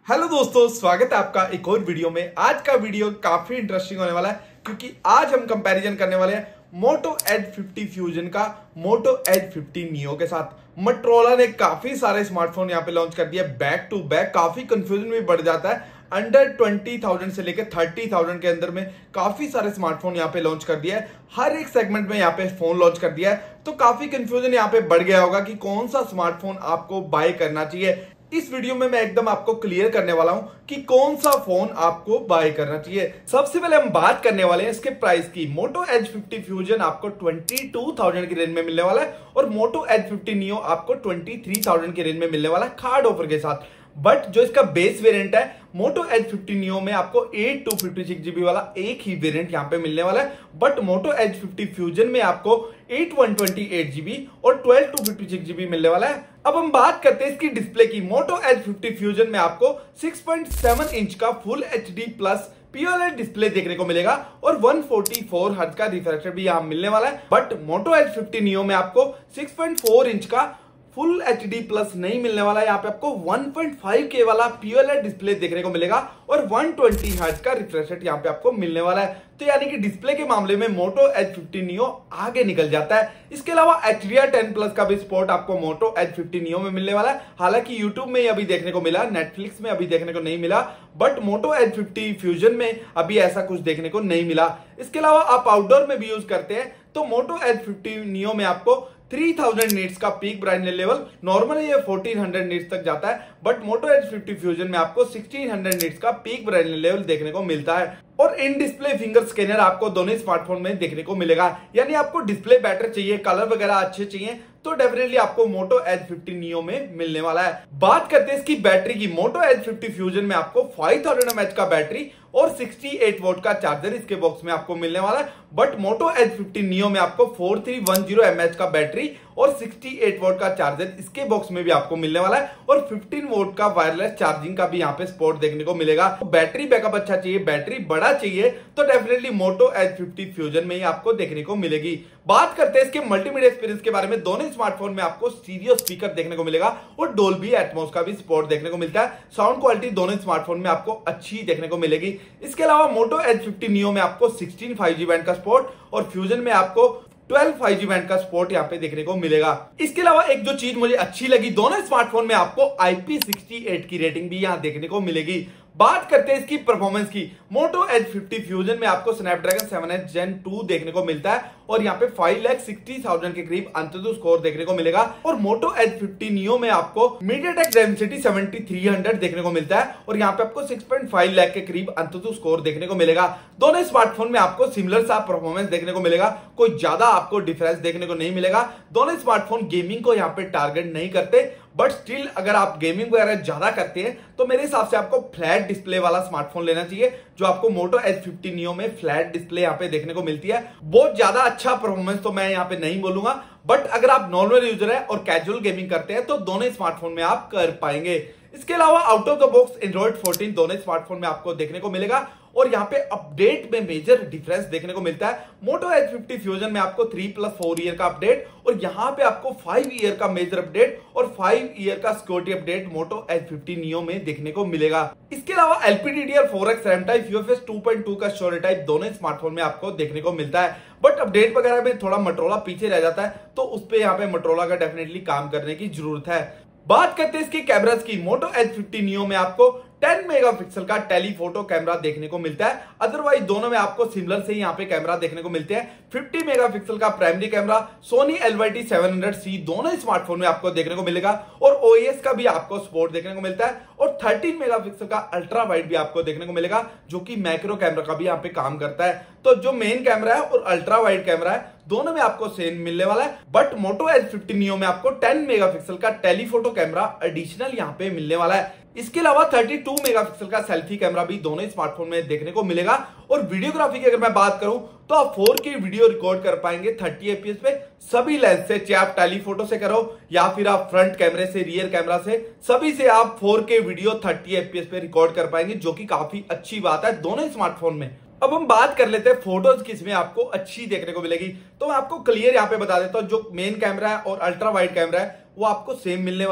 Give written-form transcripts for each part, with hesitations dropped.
Hello दोस्तों, स्वागत है आपका एक और वीडियो में। आज का वीडियो काफी इंटरेस्टिंग होने वाला है क्योंकि आज हम कंपैरिजन करने वाले हैं मोटो एज 50 फ्यूजन का मोटो एज 50 नियो के साथ। मोटोरोला ने काफी सारे स्मार्टफोन यहाँ पे लॉन्च कर दिया बैक टू बैक। काफी कंफ्यूजन भी बढ़ जाता है। अंडर 20,000 से लेकर 30,000 के अंदर में काफी सारे स्मार्टफोन यहाँ पे लॉन्च कर दिया है। हर एक सेगमेंट में यहाँ पे फोन लॉन्च कर दिया है, तो काफी कंफ्यूजन यहाँ पे बढ़ गया होगा कि कौन सा स्मार्टफोन आपको बाय करना चाहिए। इस वीडियो में मैं एकदम आपको क्लियर करने वाला हूं कि कौन सा फोन आपको बाय करना चाहिए। सबसे पहले हम बात करने वाले हैं इसके प्राइस की। मोटो एज 50 फ्यूजन आपको 22,000 की रेंज में मिलने वाला है और मोटो एज 50 नियो आपको 23,000 की रेंज में मिलने वाला है कार्ड ऑफर के साथ। बट जो इसका बेस वेरिएंट है मोटो एज 50 नियो में आपको 8/256GB वाला एक ही वेरिएंट यहाँ पे मिलने वाला है। बट मोटो एज 50 फ्यूजन में आपको 8/128GB और 12/256GB मिलने वाला है। अब हम बात करते हैं इसकी डिस्प्ले की। मोटो एज 50 फ्यूजन में आपको 6.7 इंच का full HD plus POLED display देखने को मिलेगा और 144 हर्ट्ज का रिफ्रेश रेट भी यहाँ मिलने वाला है। बट मोटो एज 50 नियो में आपको 6.4 इंच का फुल HD प्लस नहीं मिलने वाला है। यहाँ पे आपको 1.5K वाला POLED डिस्प्ले देखने को मिलेगा और 120 हर्ट्ज का रिफ्रेश रेट यहाँ पे आपको मिलने वाला है। तो यानी कि डिस्प्ले के मामले में मोटो एज 50 नियो आगे निकल जाता है। इसके अलावा HDR10 प्लस का भी सपोर्ट आपको मोटो एज 50 नियो में मिलने वाला है। हालांकि यूट्यूब में अभी देखने को मिला, नेटफ्लिक्स में अभी देखने को नहीं मिला, बट मोटो एज 50 फ्यूजन में अभी ऐसा कुछ देखने को नहीं मिला। इसके अलावा आप आउटडोर में भी यूज करते हैं तो मोटो एज 50 नियो में आपको 3000 नीट्स का पीक ब्राइटनेस लेवल, नॉर्मली ये 1400 नीट्स तक जाता है, बट मोटो एज 50 फ्यूजन में आपको 1600 नीट्स का पीक ब्राइटनेस लेवल देखने को मिलता है। और इन डिस्प्ले फिंगर स्कैनर आपको दोनों स्मार्टफोन में देखने को मिलेगा। यानी आपको डिस्प्ले बेटर चाहिए, कलर वगैरह अच्छे चाहिए तो डेफिनेटली आपको मोटो एज 50 नियो में मिलने वाला है। बात करते हैं इसकी बैटरी की। मोटो एज 50 फ्यूजन में आपको 5000 mAh का बैटरी और 68 वोल्ट का चार्जर इसके बॉक्स में आपको मिलने वाला है। बट मोटो एज 50 नियो में आपको 4310 mAh का बैटरी और 68 वोल्ट का चार्जर इसके बॉक्स में भी आपको मिलने वाला है और 15 वोल्ट का वायरलेस चार्जिंग का भी यहाँ पे सपोर्ट देखने को मिलेगा। तो बैटरी बैकअप अच्छा चाहिए, बैटरी बड़ा चाहिए तो डेफिनेटली मोटो एज 50 फ्यूजन में ही आपको देखने को मिलेगी। बात करते हैं इसके मल्टीमीडिया एक्सपीरियंस के बारे में। दोनों स्मार्टफोन में आपको स्टीरियो स्पीकर देखने को मिलेगा और डोल्बी एटमॉस का भी सपोर्ट देखने को मिलता है। साउंड क्वालिटी दोनों स्मार्टफोन में आपको अच्छी देखने को मिलेगी। इसके अलावा मोटो एज 50 नियो में आपको 16 5G बैंड का सपोर्ट और फ्यूजन में आपको 12 5G बैंड का सपोर्ट यहाँ पे देखने को मिलेगा। इसके अलावा एक जो चीज मुझे अच्छी लगी, दोनों स्मार्टफोन में आपको IP68 की रेटिंग भी यहाँ देखने को मिलेगी। बात करते हैं इसकी परफॉर्मेंस की। मोटो एज 50 फ्यूजन में आपको स्नैपड्रैगन 7H Gen 2 देखने को मिलता है और यहाँ पे 5,60,000 के करीब अंततः स्कोर देखने को मिलेगा। और मोटो एज 50 नियो में आपको MediaTek Dimensity 7300 देखने को मिलता है और यहाँ पे आपको 6.5 लाख के करीब अंततः स्कोर देखने को मिलेगा। दोनों स्मार्टफोन में आपको सिमिलर सा परफॉर्मेंस देखने को मिलेगा, कोई ज्यादा आपको डिफरेंस देखने को नहीं मिलेगा। दोनों स्मार्टफोन गेमिंग को यहाँ पे टारगेट नहीं करते, बट स्टिल अगर आप गेमिंग वगैरह ज्यादा करते हैं तो मेरे हिसाब से आपको फ्लैट डिस्प्ले वाला स्मार्टफोन लेना चाहिए। जो आपको मोटो एज 50 नियो में फ्लैट डिस्प्ले यहाँ पे देखने को मिलती है। बहुत ज्यादा अच्छा परफॉर्मेंस तो मैं यहाँ पे नहीं बोलूंगा, बट अगर आप नॉर्मल यूजर है और कैजुअल गेमिंग करते हैं तो दोनों स्मार्टफोन में आप कर पाएंगे। इसके अलावा out of the box Android 14 दोनों स्मार्टफोन में आपको देखने को मिलेगा और यहाँ पे अपडेट में मेजर डिफरेंस देखने को मिलता है। मोटो एज 50 फ्यूजन में आपको 3+4 ईयर का अपडेट और यहाँ पे आपको 5 ईयर का मेजर अपडेट और 5 ईयर का security update Moto edge 50 Neo में देखने को मिलेगा। इसके अलावा LPDDR4X रैम टाइप, UFS 2.2 का स्टोरेज टाइप दोनों स्मार्टफोन में आपको देखने को मिलता है। बट अपडेट वगैरह में थोड़ा मोटोरोला पीछे रह जाता है तो उस पे यहाँ पे मोटोरोला का डेफिनेटली काम करने की जरूरत है। बात करते हैं इसकी कैमरास की। मोटो एज 50 नियो में आपको 10 मेगापिक्सल का टेलीफोटो कैमरा देखने को मिलता है। अदरवाइज दोनों में आपको सिमिलर से ही यहाँ पे कैमरा देखने को मिलते हैं। 50 मेगापिक्सल का प्राइमरी कैमरा सोनी LYT700C दोनों स्मार्टफोन में आपको देखने को मिलेगा और OIS का भी आपको सपोर्ट देखने को मिलता है और 13 मेगापिक्सल का अल्ट्रा वाइड भी आपको देखने को मिलेगा जो कि मैक्रो कैमरा का भी यहाँ पे काम करता है। तो जो मेन कैमरा है और अल्ट्रा वाइड कैमरा है दोनों में आपको सेम मिलने वाला है। बट मोटो एज 50 नियो में आपको 10 मेगापिक्सल का टेलीफोटो कैमरा एडिशनल यहाँ पे मिलने वाला है। इसके अलावा 32 मेगापिक्सल का सेल्फी कैमरा भी दोनों स्मार्टफोन में देखने को मिलेगा। और वीडियोग्राफी की अगर मैं बात करूं तो आप 4K वीडियो रिकॉर्ड कर पाएंगे 30 FPS पे सभी लेंस से, चाहे आप टेलीफोटो से करो या फिर आप फ्रंट कैमरे से, रियर कैमरा से, सभी से आप 4K वीडियो 30 FPS पे रिकॉर्ड कर पाएंगे जो कि काफी अच्छी बात है दोनों स्मार्टफोन में। अब हम बात कर लेते हैं फोटोज किसमें आपको अच्छी देखने को मिलेगी। तो मैं आपको क्लियर यहाँ पे बता देता हूँ, जो मेन कैमरा है और अल्ट्रा वाइड कैमरा है वो आपको सेम मिलने वाला है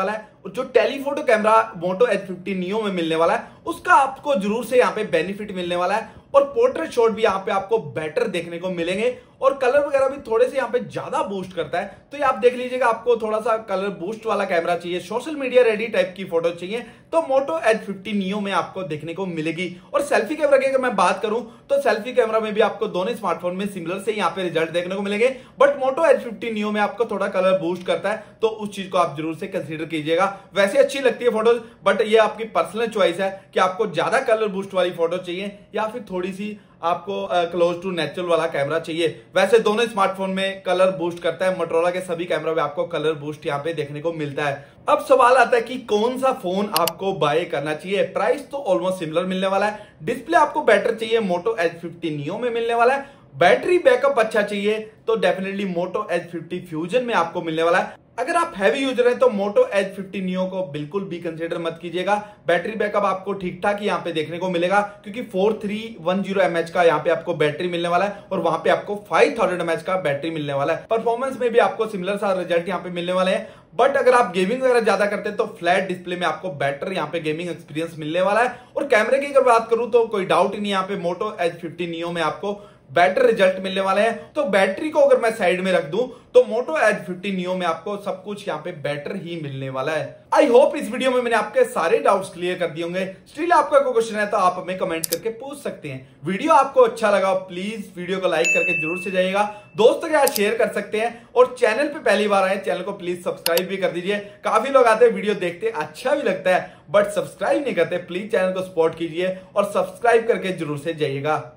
जो टेलीफोटो कैमरा मोटो H50 नियो में मिलने वाला है उसका आपको जरूर से यहाँ पे बेनिफिट मिलने वाला है। और पोर्ट्रेट शॉट भी यहाँ पे आपको बेटर देखने को मिलेंगे और कलर वगैरह भी थोड़े से यहाँ पे ज्यादा बूस्ट करता है। तो ये आप देख लीजिएगा, आपको थोड़ा सा कलर बूस्ट वाला कैमरा चाहिए, सोशल मीडिया रेडी टाइप की फोटो चाहिए तो मोटो H50 नियो में आपको देखने को मिलेगी। और सेल्फी कैमरा की अगर मैं बात करूं तो सेल्फी कैमरा में भी आपको दोनों स्मार्टफोन में सिमिलर से यहाँ पे रिजल्ट देखने को मिलेंगे, बट मोटो H50 नियो में आपको थोड़ा कलर बूस्ट करता है तो उस चीज को आप जरूर से कंसीडर कीजिएगा। वैसे अच्छी लगती है फोटोज, बट ये आपकी पर्सनल चॉइस है कि आपको ज्यादा कलर बूस्ट वाली फोटो चाहिए या फिर थोड़ी सी आपको क्लोज टू नेचुरल वाला कैमरा चाहिए। वैसे दोनों स्मार्टफोन में कलर बूस्ट करता है, मोटोरोला के सभी कैमरा में आपको कलर बूस्ट यहाँ पे देखने को मिलता है। अब सवाल आता है कि कौन सा फोन आपको बाय करना चाहिए। प्राइस तो ऑलमोस्ट सिमिलर मिलने वाला है, डिस्प्ले आपको बेटर चाहिए मोटो H50 नियो में मिलने वाला है, बैटरी बैकअप अच्छा चाहिए तो डेफिनेटली मोटो H50 फ्यूजन में आपको मिलने वाला है। अगर आप हैवी यूजर हैं तो मोटो H50 नियो को बिल्कुल भी कंसीडर मत कीजिएगा। बैटरी बैकअप आपको ठीक ठाक ही यहाँ पे देखने को मिलेगा क्योंकि 4310 mAh का यहाँ पे आपको बैटरी मिलने वाला है और वहां पे आपको 5000 mAh का बैटरी मिलने वाला है। परफॉर्मेंस में भी आपको सिमिलर सा रिजल्ट यहाँ पे मिलने वाले हैं, बट अगर आप गेमिंग वगैरह ज्यादा करते हैं तो फ्लैट डिस्प्ले में आपको बेटर यहाँ पे गेमिंग एक्सपीरियंस मिलने वाला है। और कैमरे की अगर बात करूं तो कोई डाउट ही नहीं, यहाँ पे मोटो H50 नियो में आपको बेटर रिजल्ट मिलने वाले हैं। तो बैटरी को अगर मैं साइड में रख दूं तो मोटो H50 नियो में आपको सब कुछ यहाँ पे बेटर ही मिलने वाला है। आई होप इस वीडियो में मैंने आपके सारे डाउट्स क्लियर कर दिए होंगे। स्टिल आपका कोई क्वेश्चन है तो आप हमें कमेंट करके पूछ सकते हैं। वीडियो आपको अच्छा लगा प्लीज वीडियो को लाइक करके जरूर से जाइएगा, दोस्तों के साथ शेयर कर सकते हैं और चैनल पे पहली बार आए चैनल को प्लीज सब्सक्राइब भी कर दीजिए। काफी लोग आते हैं वीडियो देखते अच्छा भी लगता है बट सब्सक्राइब नहीं करते, प्लीज चैनल को सपोर्ट कीजिए और सब्सक्राइब करके जरूर से जाइएगा।